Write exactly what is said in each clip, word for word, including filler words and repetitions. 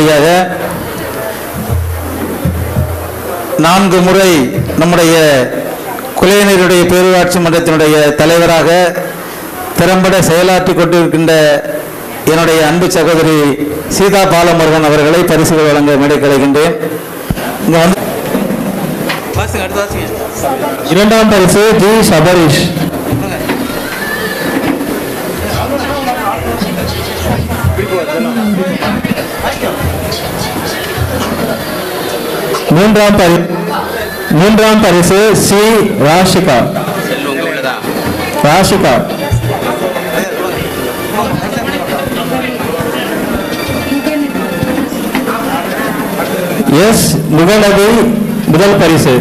அடுத்தபடியாக நான்கு முறை நம்முடைய குலையனருடைய பேரூராட்சி மன்றத்தினுடைய தலைவராக திறம்பட செயலாற்றி கொண்டிருக்கின்ற என்னுடைய அன்பு சகோதரி சீதா பாலமுருகன் அவர்களை பரிசுகள் வழங்க மேடை கிடைக்கின்றேன். இங்க வந்து இரண்டாம் பரிசு ஜி சபரீஷ். மூன்றாம் பரிசு மூன்றாம் பரிசு சி ராஷிகா ராஷிகா. எஸ் முகநபி முதல் பரிசு.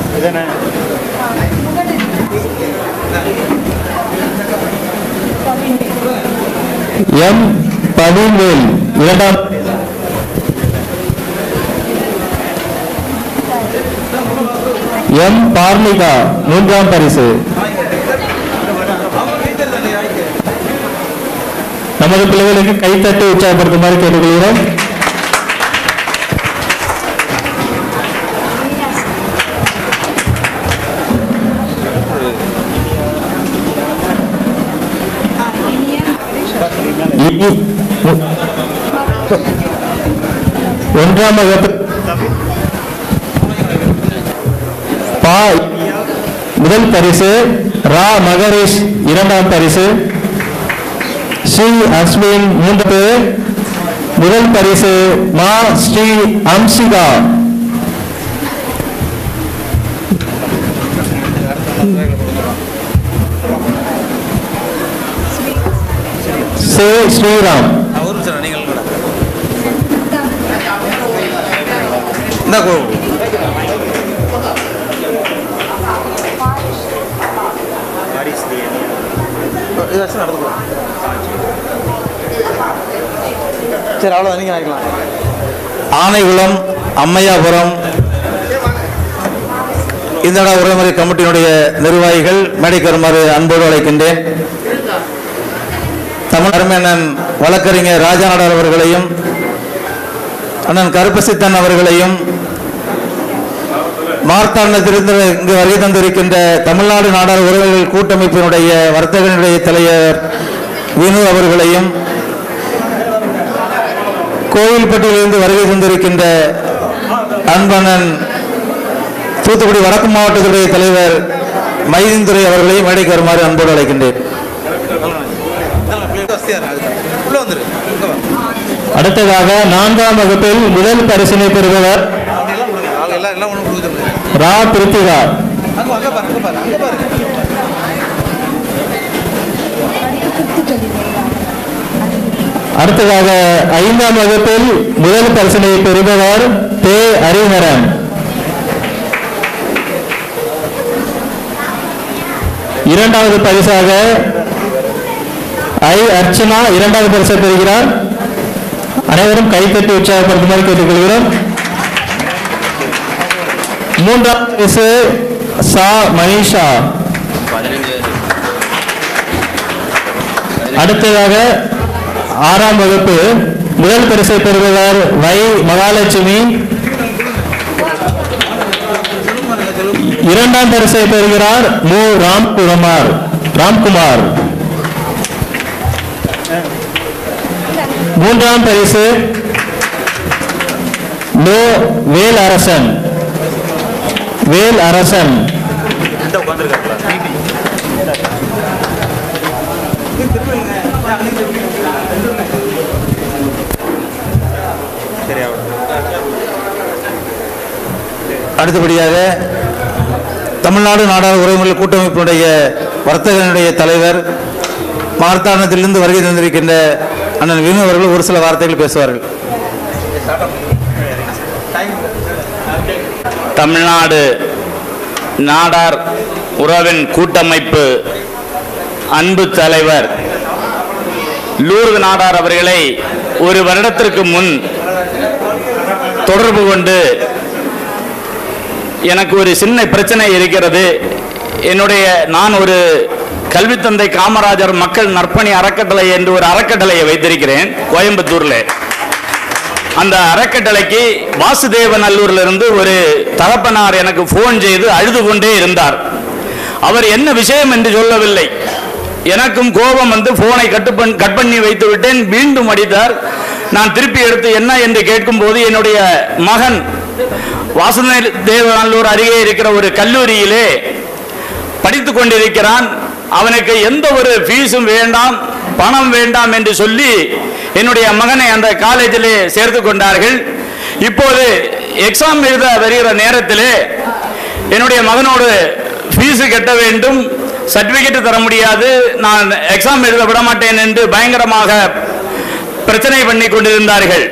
எம் பவிவேல் இரண்டாம். எம் பார்லிகா மூன்றாம் பரிசு. நமது பிள்ளைகளுக்கு கைத்தட்டி உற்சாகப்படுத்துமாறு கேட்டுக்கொள்கிறோம். ஒன்றாம் வகுப்பு பா முதல் பரிசு ரா மகரேஷ் இரண்டாம் பரிசு. ஸ்ரீ அஸ்வின் மூன்று முதல் பரிசு. மா ஸ்ரீ அம்சிகா சே ஸ்ரீராம். ஆனைகுளம் அம்மையாபுரம் இந்த உறவுமுறை கமிட்டியினுடைய நிர்வாகிகள் மேடைக்கு வருமாறு அன்போடு அழைக்கின்றேன். தமிழ் அருமையண்ணன் வழக்கறிஞர் ராஜா நாடார் அவர்களையும் அண்ணன் கருப்பசித்தன் அவர்களையும் மார்த்தாண்டத்திலிருந்து இங்கு வருகை தந்திருக்கின்ற தமிழ்நாடு நாடார் உறவுகள் கூட்டமைப்பினுடைய வர்த்தகனுடைய தலைவர் வினு அவர்களையும் கோவில்பட்டியிலிருந்து வருகை தந்திருக்கின்ற அன்பண்ணன் தூத்துக்குடி வடக்கு மாவட்டத்துடைய தலைவர் மைதீன்துறை அவர்களையும் மேடைக்கு வருமாறு அன்போடு அழைக்கின்றேன். அடுத்ததாக நான்காம் வகுப்பில் முதல் பரிசினை பெறுபவர் ரா பிரித்திகா. அடுத்ததாக ஐந்தாம் வகுப்பில் முதல் பரிசினை பெறுபவர் தே ஹரிஹரன். இரண்டாவது பரிசாக ஐ அர்ச்சனா இரண்டாவது பரிசை பெறுகிறார். அனைவரும் கைத்தட்டி உற்சாகப்படுத்துமாறு கேட்டுக்கொள்கிறோம். மூன்றாம் பரிசு சா மனிஷா. அடுத்ததாக ஆறாம் வகுப்பு முதல் பரிசை பெறுபவர் வை மகாலட்சுமி. இரண்டாம் பரிசை பெறுகிறார் மு ராம்குமார் ராம்குமார். மூன்றாம் பரிசு நோ வேல் அரசன் வேல் அரசன். அடுத்தபடியாக தமிழ்நாடு நாடார் உறவுமுறை கூட்டமைப்பினுடைய வர்த்தகனுடைய தலைவர் மார்த்தாண்டத்திலிருந்து வருகை தந்திருக்கின்ற அண்ணன் வினு அவர்கள் ஒரு சில வார்த்தைகள் பேசுவார்கள். தமிழ்நாடு நாடார் உறவின் கூட்டமைப்பு அன்பு தலைவர் லூர்து நாடார் அவர்களை ஒரு வருடத்திற்கு முன் தொடர்பு கொண்டு எனக்கு ஒரு சின்ன பிரச்சனை இருக்கிறது, என்னுடைய நான் ஒரு கல்வித்தந்தை காமராஜர் மக்கள் நற்பணி அறக்கட்டளை என்று ஒரு அறக்கட்டளையை வைத்திருக்கிறேன் கோயம்புத்தூர்ல. அந்த அறக்கட்டளைக்கு வாசுதேவநல்லூர்ல இருந்து ஒரு தகப்பனார் எனக்கு போன் செய்து அழுது கொண்டே இருந்தார். அவர் என்ன விஷயம் என்று சொல்லவில்லை. எனக்கும் கோபம் வந்து போனை கட்டு கட் பண்ணி வைத்து விட்டேன். மீண்டும் அடித்தார். நான் திருப்பி எடுத்து என்ன என்று கேட்கும் போது என்னுடைய மகன் வாசுதேவநல்லூர் அருகே இருக்கிற ஒரு கல்லூரியிலே படித்துக் கொண்டிருக்கிறான். அவனுக்கு எந்த ஒரு ஃபீஸும் வேண்டாம், பணம் வேண்டாம் என்று சொல்லி என்னுடைய மகனை அந்த காலேஜிலே சேர்த்து கொண்டார்கள். இப்போது எக்ஸாம் எழுத வருகிற நேரத்திலே என்னுடைய மகனோடு ஃபீஸு கட்ட வேண்டும், சர்டிபிகேட் தர முடியாது, நான் எக்ஸாம் எழுத விட மாட்டேன் என்று பயங்கரமாக பிரச்சனை பண்ணி கொண்டிருந்தார்கள்.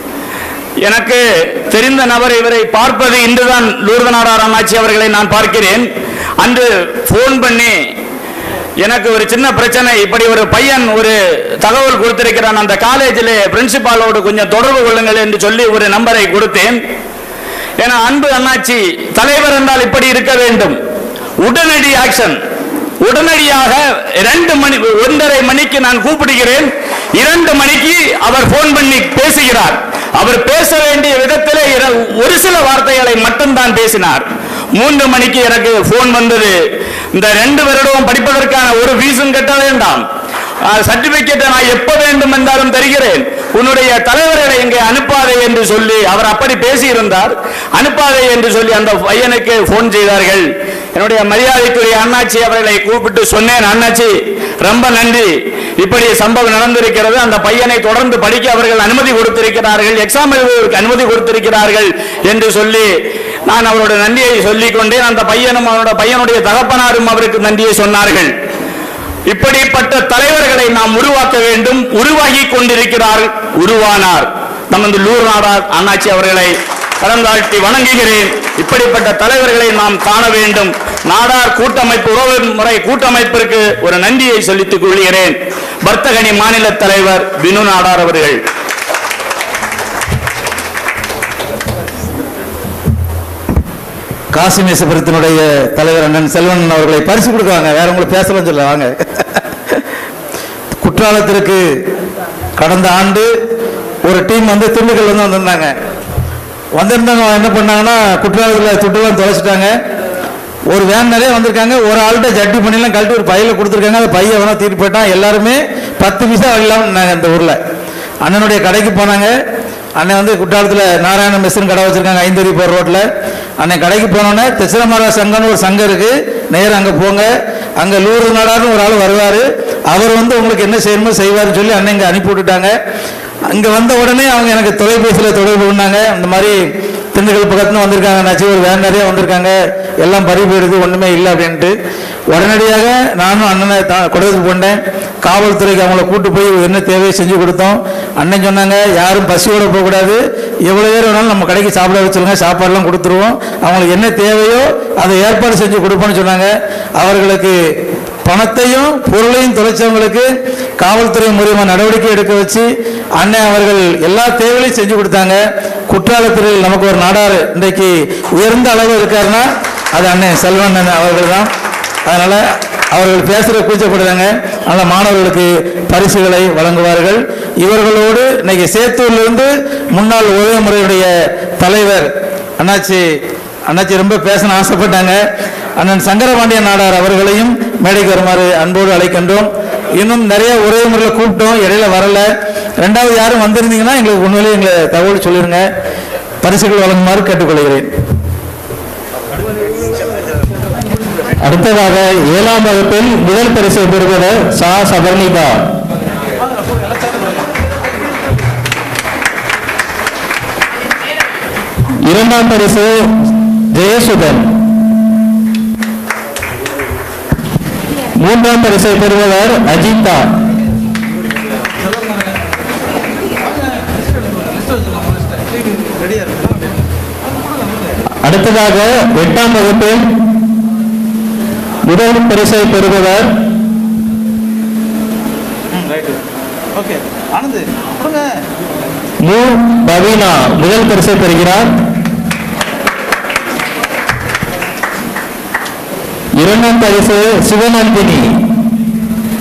எனக்கு தெரிந்த நபர் இவரை பார்ப்பது இன்றுதான் லூர்தநாடார் அண்ணாச்சி அவர்களை நான் பார்க்கிறேன். அன்று போன் பண்ணி எனக்கு ஒரு சின்ன பிரச்சனை, இப்படி ஒரு பையன் ஒரு தகவல் கொடுத்திருக்கிறான், அந்த காலேஜில் பிரின்சிபாலோடு கொஞ்சம் தொடர்பு கொள்ளுங்கள் என்று சொல்லி ஒரு நம்பரை கொடுத்தேன். ஏன்னா அன்பு அண்ணாச்சி தலைவர் என்றால் இப்படி இருக்க வேண்டும், உடனடி ஆக்ஷன். உடனடியாக இரண்டு மணி ஒன்றரை மணிக்கு நான் கூப்பிடுகிறேன், இரண்டு மணிக்கு அவர் போன் பண்ணி பேசுகிறார். அவர் பேச வேண்டிய விதத்திலே ஒரு சில வார்த்தைகளை மட்டும்தான் பேசினார். மூன்று மணிக்கு எனக்கு போன் வந்தது, இந்த ரெண்டு வருடம் படிப்பதற்கான ஒரு ஃபீஸும் கட்ட வேண்டாம், சர்டிபிகேட்டை நான் எப்ப வேண்டும் என்றாலும் தருகிறேன், உன்னுடைய தலைவர்களை இங்கே அனுப்பாதே என்று சொல்லி அவர் அப்படி பேசியிருந்தார். அனுப்பாதே என்று சொல்லி அந்த பையனுக்கு போன் செய்தார்கள். என்னுடைய மரியாதைக்குரிய அண்ணாச்சி அவர்களை கூப்பிட்டு சொன்னேன், அண்ணாச்சி ரொம்ப நன்றி, இப்படி சம்பவம் நடந்திருக்கிறது, அந்த பையனை தொடர்ந்து படிக்க அவர்கள் அனுமதி கொடுத்திருக்கிறார்கள், எக்ஸாம் எழுதுவதற்கு அனுமதி கொடுத்திருக்கிறார்கள் என்று சொல்லி நான் அவருடைய நன்றியை சொல்லிக் கொண்டேன். அந்த பையனும் அவருடைய பையனுடைய தகப்பனாரும் அவருக்கு நன்றியை சொன்னார்கள். இப்படிப்பட்ட தலைவர்களை நாம் உருவாக்க வேண்டும். உருவாகி கொண்டிருக்கிறார், உருவானார் நமது லூர்தநாடார் அண்ணாச்சி அவர்களை கடந்தாழ்த்தி வணங்குகிறேன். இப்படிப்பட்ட தலைவர்களை நாம் காண வேண்டும். நாடார் கூட்டமைப்பு உறவு முறை கூட்டமைப்பிற்கு ஒரு நன்றியை செலுத்திக் கொள்கிறேன். வர்த்தகணி மாநில தலைவர் வினு நாடார் அவர்கள். காசிமேசபுரத்தினுடைய தலைவர் அண்ணன் செல்வன் அவர்களை பரிசு கொடுக்குறாங்க. வேற உங்களுக்கு பேசலாம் சொல்ல வாங்க. குற்றாலத்திற்கு கடந்த ஆண்டு ஒரு டீம் வந்து திண்டுக்கல் வந்து வந்திருந்தாங்க. வந்திருந்தவங்க என்ன பண்ணாங்கன்னா குற்றாலத்தில் சுற்றுலாம் தொலைச்சிட்டாங்க. ஒரு வேன் நிறைய வந்திருக்காங்க. ஒரு ஆள்கிட்ட ஜட்டி பண்ணிலாம் கழட்டி ஒரு பையில கொடுத்துருக்காங்க. அந்த பையை வேணா தீட்டு போயிட்டான். எல்லாருமே பத்து பைசா வாங்கலாம்னாங்க. இந்த ஊரில் அண்ணனுடைய கடைக்கு போனாங்க. அண்ணன் வந்து குற்றாலத்தில் நாராயண மெஸ்ஸுன்னு கடை வச்சிருக்காங்க, ஐந்தறி போகிற ரோட்டில். அண்ணன் கடைக்கு போனோன்னே திசரமரா சங்கம்னு ஒரு சங்கம் இருக்கு, நேரம் அங்கே போங்க, அங்கே லூர்தநாடார்னு ஒரு ஆள் வருவார், அவர் வந்து உங்களுக்கு என்ன செய்யணுமோ செய்வார்னு சொல்லி அண்ணன் இங்கே அனுப்பி விட்டுட்டாங்க. அங்கே வந்த உடனே அவங்க எனக்கு தொலைபேசியில் தொடர்பு பண்ணாங்க. இந்த மாதிரி திண்டுக்கல் பக்கத்துல வந்திருக்காங்க, நச்சு ஒரு வேன் நிறைய வந்திருக்காங்க, எல்லாம் பறி போயிடுது, ஒன்றுமே இல்லை அப்படின்ட்டு. உடனடியாக நானும் அண்ணனை கொடுத்து போட்டேன். காவல்துறைக்கு அவங்கள கூட்டு போய் என்ன தேவையை செஞ்சு கொடுத்தோம். அண்ணன் சொன்னாங்க, யாரும் பசியோட போகக்கூடாது, எவ்வளோ பேர் வேணாலும் நம்ம கடைக்கு சாப்பிட வச்சுருங்க, சாப்பாடுலாம் கொடுத்துருவோம், அவங்களுக்கு என்ன தேவையோ அதை ஏற்பாடு செஞ்சு கொடுப்போம்னு சொன்னாங்க. அவர்களுக்கு பணத்தையும் பொருளையும் தொலைச்சவங்களுக்கு காவல்துறை மூலியமாக நடவடிக்கை எடுக்க வச்சு அண்ணன் அவர்கள் எல்லா தேவைகளையும் செஞ்சு கொடுத்தாங்க. குற்றாலத்தில் நமக்கு ஒரு நாடார் இன்றைக்கு உயர்ந்த அளவு இருக்காருன்னா அது அண்ணன் செல்வன் அவர்கள் தான். அதனால அவர்கள் பேசுகிற கூச்சப்படுறாங்க. அதனால் மாணவர்களுக்கு பரிசுகளை வழங்குவார்கள். இவர்களோடு இன்னைக்கு சேத்தூர்லேருந்து முன்னாள் ஓய்வு முறையுடைய தலைவர் அண்ணாச்சி அண்ணாச்சி ரொம்ப பேசணும் ஆசைப்பட்டாங்க. அண்ணன் சங்கரபாண்டியன் நாடார் அவர்களையும் மேடைக்கு வருமாறு அன்போடு அழைக்கின்றோம். இன்னும் நிறைய ஒரே முறையில் கூப்பிட்டோம், இடையில வரல. ரெண்டாவது யாரும் வந்திருந்தீங்கன்னா எங்களுக்கு உண்மையிலே எங்களை தகவல் சொல்லிருங்க. பரிசுகள் வழங்குமாறு கேட்டுக்கொள்கிறேன். அடுத்ததாக ஏழாம் வகுப்பில் முதல் பரிசை பெறுவது சா சபர்ணிகா. இரண்டாம் பரிசு ஜெயசுதன். மூன்றாம் பரிசை பெறுபவர் அஜிதா. அடுத்ததாக எட்டாம் வகுப்பில் முதல் பரிசை பெறுபவர் மு பவீனா முதல் பரிசை பெறுகிறார். இரண்டாம் பரிசு சிவநந்தினி.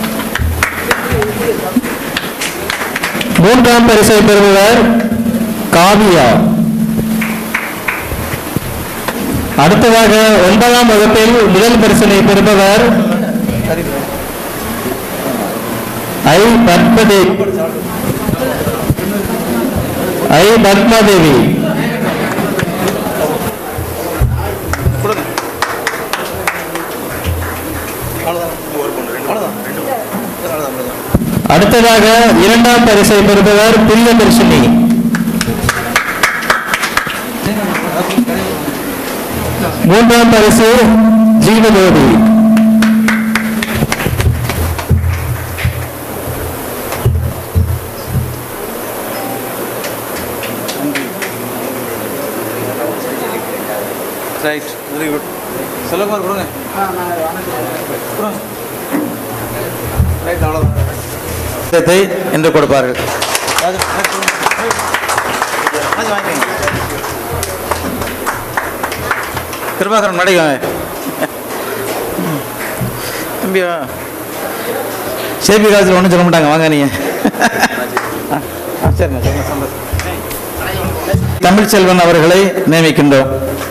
மூன்றாம் பரிசை பெறுபவர் காவியா. அடுத்ததாக ஒன்பதாம் வகுப்பில் முதல் பரிசினை பெறுபவர் ஐ பத்மதேவி. ஐ பத்மாதேவி. அடுத்ததாக இரண்டாம் பரிசை பெறுபவர் பிரியதர்ஷினி. மூன்றாம் பரிசு Jeevajothi. Right, very good. Chellakumar கொடுங்க. ரைட், அவ்வளோதான் என்று கொடுப்பார்கள். கிருபாகரன் நடிகை தம்பியா சேபி காலத்தில் ஒன்றும் சொல்ல மாட்டாங்க. வாங்க நீங்கள். சரிண்ணா. தமிழ்ச்செல்வன் அவர்களை நியமிக்கின்றோம்.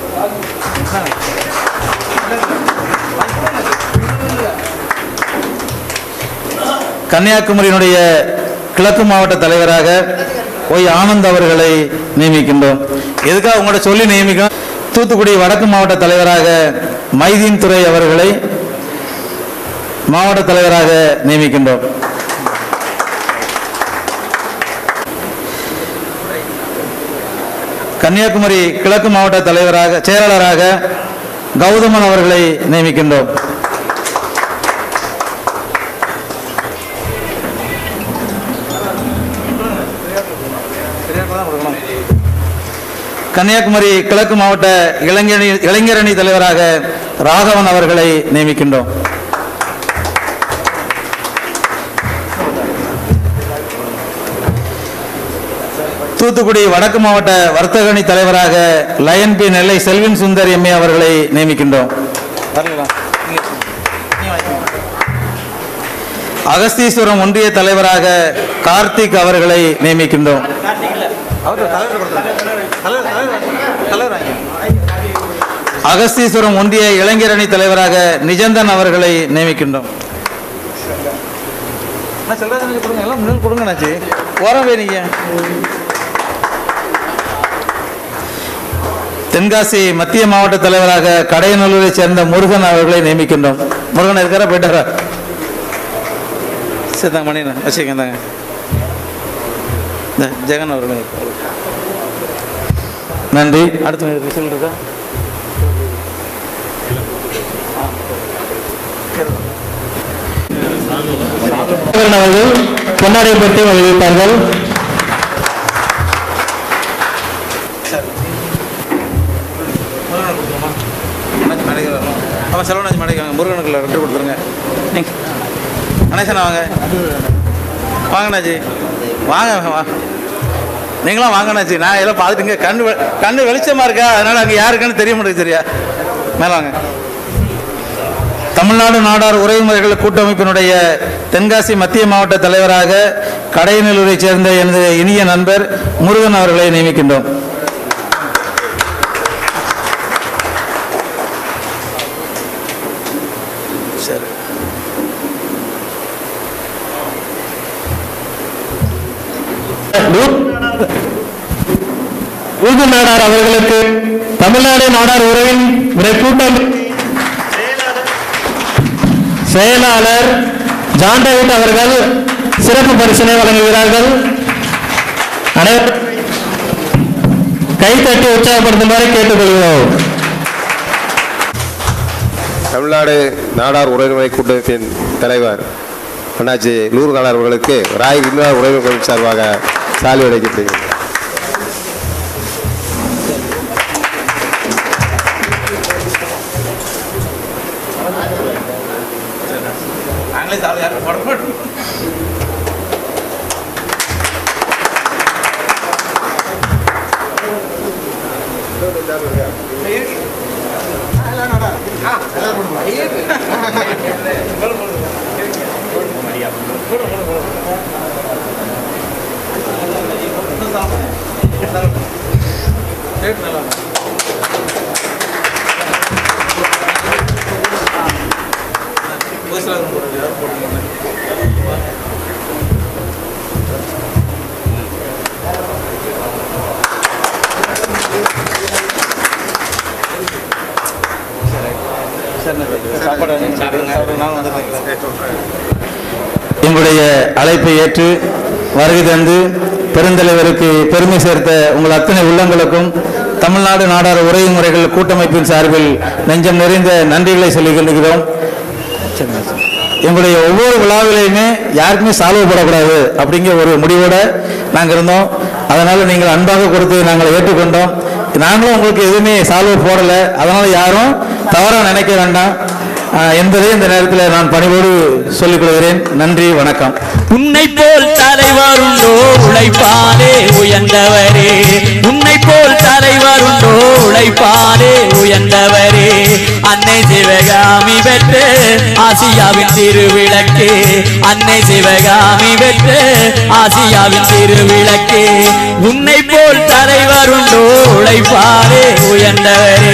கன்னியாகுமரியினுடைய கிழக்கு மாவட்ட தலைவராக ஒய் ஆனந்த் அவர்களை நியமிக்கின்றோம். எதுக்காக உங்கள்கிட்ட சொல்லி நியமிக்கணும்? தூத்துக்குடி வடக்கு மாவட்ட தலைவராக மைதீன் துரை அவர்களை மாவட்ட தலைவராக நியமிக்கின்றோம். கன்னியாகுமரி கிழக்கு மாவட்ட தலைவராக செயலாளராக கௌதமன் அவர்களை நியமிக்கின்றோம். கன்னியாகுமரி கிழக்கு மாவட்ட இளைஞரணி இளைஞரணி தலைவராக ராகவன் அவர்களை நியமிக்கின்றோம். தூத்துக்குடி வடக்கு மாவட்ட வர்த்தகணி தலைவராக Lion P Nellai Selvin Sundar MA அவர்களை நியமிக்கின்றோம். அகஸ்தீஸ்வரம் ஒன்றிய தலைவராக கார்த்திக் அவர்களை நியமிக்கின்றோம். அகஸ்தீஸ்வரம் ஒன்றிய இளைஞரணி தலைவராக நிஜந்தன் அவர்களை நியமிக்கின்றோம். தென்காசி மத்திய மாவட்ட தலைவராக கடையநல்லூரை சேர்ந்த முருகன் அவர்களை நியமிக்கின்றோம். முருகன் இருக்கிற போயிட்டாரா? சரிதாங்க, மணிண்ணா வச்சுக்கந்தாங்க. ஜெகன் அவர்கள் நன்றி. அடுத்த ரிசல்ட் இருக்கா? அவர்கள் பொன்னாடை பற்றி அறிவிப்பார்கள். அவன் செலவனாச்சு மடைக்காங்க. முருகனுக்குள்ள ரெண்டு கொடுத்துருங்க. நீங்கள் கணேசனா வாங்க வாங்கண்ணாச்சி வாங்க வா நீங்களாம் வாங்கண்ணாச்சி. நான் எல்லாம் பார்த்துட்டுங்க. கண்ணு கண்ணு வெளிச்சமாக இருக்கா, அதனால் அங்கே யாருக்குன்னு தெரிய மாட்டேங்குது. சரியா மேலே வாங்க. தமிழ்நாடு நாடார் உறவுமுறைகள் கூட்டமைப்பினுடைய தென்காசி மத்திய மாவட்ட தலைவராக கடையநல்லூரை சேர்ந்த எனது இனிய நண்பர் முருகன் அவர்களை நியமிக்கின்றோம். சரி, ஊது நாடார் அவர்களுக்கு தமிழ்நாடு நாடார் உறவின் கூட்டம் செயலாளர் ஜான் டேவிட் அவர்கள் சிறப்பு பரிசினை வழங்குகிறார்கள். அனைவரும் கைத்தட்டி உற்சாகப்படுத்துமாறு கேட்டுக்கொள்கிறோம். தமிழ்நாடு நாடார் உறவுமுறை கூட்டமைப்பின் தலைவர் அண்ணாச்சி நூறு நாடார் அவர்களுக்கு ராய் இந்தியா உறவுமுறை சார்பாக சாலை அளிக்கப்படுகிறது. எங்களுடைய அழைப்பை ஏற்று வருகை தந்து பெருந்தலைவருக்கு பெருமை சேர்த்த உங்கள் அத்தனை உள்ளங்களுக்கும் தமிழ்நாடு நாடார் உறவு முறைகள் கூட்டமைப்பின் சார்பில் நெஞ்சம் நிறைந்த நன்றிகளை சொல்லிக் கொள்கிறோம். எங்களுடைய ஒவ்வொரு விழாவிலையுமே யாருக்குமே சால்வை போடக்கூடாது அப்படிங்கிற ஒரு முடிவோட நாங்கள் இருந்தோம். அதனால் நீங்கள் அன்பாக கொடுத்து நாங்கள் ஏற்றுக்கொண்டோம். நாங்களும் உங்களுக்கு எதுவுமே சால்வை போடலை, அதனால் யாரும் தவறாக நினைக்க வேண்டாம் என்பதை இந்த நேரத்தில் நான் பணிவோடு சொல்லிக் கொள்கிறேன். நன்றி, வணக்கம். உன்னை போல் தலைவர் உண்டோ உழைப்பாலே உயர்ந்தவரே, உன்னை போல் தலைவர் உண்டோ உழைப்பாலே உயர்ந்தவரே, அன்னை சிவகாமி பெற்று ஆசியாவின் திருவிளக்கே, அன்னை சிவகாமி பெற்று ஆசியாவின் திருவிளக்கே, உன்னை போல் தலைவர் உண்டோ உழைப்பாலே உயர்ந்தவரே,